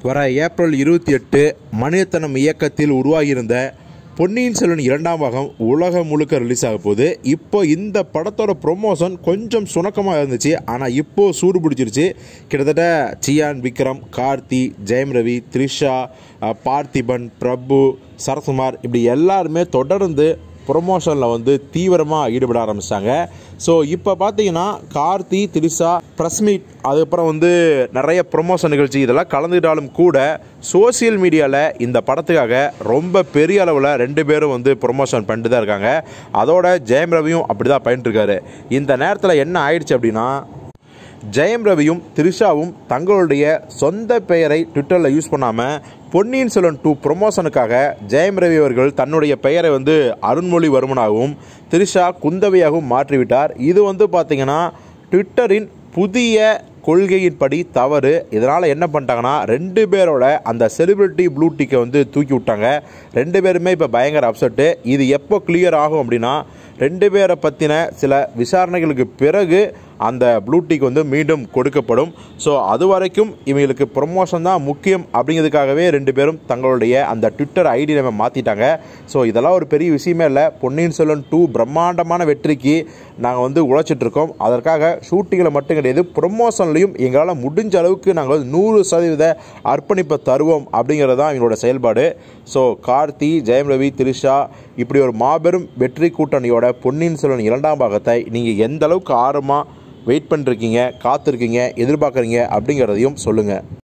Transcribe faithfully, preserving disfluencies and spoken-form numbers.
வர ஏப்ரல் இருபத்தி எட்டு மணிரத்னம் இயக்கத்தில் உருவாகியிருந்த பொன்னியின் செல்வன் இரண்டாம் பாகம் உலகம் முழுக்க ரிலீஸ் ஆக போகுது. இப்போ இந்த படத்தோட ப்ரொமோஷன் கொஞ்சம் சுணக்கமாக இருந்துச்சு, ஆனால் இப்போது சூடு பிடிச்சிருச்சு. கிட்டத்தட்ட சியான் விக்ரம், கார்த்தி, ஜெயம் ரவி, த்ரிஷா, பார்த்திபன், பிரபு, சரத்குமார் இப்படி எல்லாருமே தொடர்ந்து ப்ரொமோஷனில் வந்து தீவிரமாக ஈடுபட ஆரம்பிச்சிட்டாங்க. ஸோ இப்போ பார்த்தீங்கன்னா கார்த்தி, த்ரிஷா, ப்ரெஸ் மீட், அதுக்கப்புறம் வந்து நிறைய ப்ரொமோஷன் நிகழ்ச்சி இதெல்லாம் கலந்துக்கிட்டாலும் கூட சோசியல் மீடியாவில் இந்த படத்துக்காக ரொம்ப பெரிய அளவில் ரெண்டு பேரும் வந்து ப்ரொமோஷன் பண்ணிட்டு தான் இருக்காங்க. அதோட ஜெயம் ரவியும் அப்படி தான் பண்ணிட்டுருக்காரு. இந்த நேரத்தில் என்ன ஆயிடுச்சு அப்படின்னா, ஜெயம் ரவியும் த்ரிஷாவும் தங்களுடைய சொந்த பெயரை ட்விட்டரில் யூஸ் பண்ணாமல் பொன்னியின் செல்வன் டூ ப்ரொமோஷனுக்காக ஜெயம் ரவி அவர்கள் தன்னுடைய பெயரை வந்து அருண்மொழிவர்மனாகவும் த்ரிஷா குந்தவையாகவும் மாற்றிவிட்டார். இது வந்து பார்த்திங்கன்னா ட்விட்டரின் புதிய கொள்கையின்படி தவறு. இதனால் என்ன பண்ணிட்டாங்கன்னா, ரெண்டு பேரோட அந்த செலிபிரிட்டி ப்ளூ டிக்கை வந்து தூக்கி விட்டாங்க. ரெண்டு பேருமே இப்போ பயங்கர அப்செட்டு. இது எப்போ கிளியர் ஆகும் அப்படின்னா, ரெண்டு பேரை பற்றின சில விசாரணைகளுக்கு பிறகு அந்த ப்ளூ டிக் வந்து மீண்டும் கொடுக்கப்படும். ஸோ அது வரைக்கும் இவங்களுக்கு ப்ரொமோஷன் தான் முக்கியம் அப்படிங்கிறதுக்காகவே ரெண்டு பேரும் தங்களுடைய அந்த ட்விட்டர் ஐடி நம்ம மாற்றிட்டாங்க. ஸோ இதெல்லாம் ஒரு பெரிய விஷயமே இல்லை. பொன்னியின் செல்வன் டூ பிரம்மாண்டமான வெற்றிக்கு நாங்கள் வந்து உழைச்சிட்ருக்கோம். அதற்காக ஷூட்டிங்கில் மட்டும் கிடையாது, ப்ரொமோஷன்லையும் எங்களால் முடிஞ்ச அளவுக்கு நாங்கள் வந்து நூறு சதவீத அர்ப்பணிப்பை தருவோம் அப்படிங்கிறது தான் எங்களோட செயல்பாடு. ஸோ கார்த்தி, ஜெயம் ரவி, த்ரிஷா இப்படி ஒரு மாபெரும் வெற்றி கூட்டணியோட பொன்னியின் செல்வன் இரண்டாம் பாகத்தை நீங்கள் எந்த அளவுக்கு ஆர்வமாக வெயிட் பண்ணிருக்கீங்க, காத்திருக்கீங்க, எதிர்பார்க்குறீங்க அப்படிங்கிறதையும் சொல்லுங்கள்.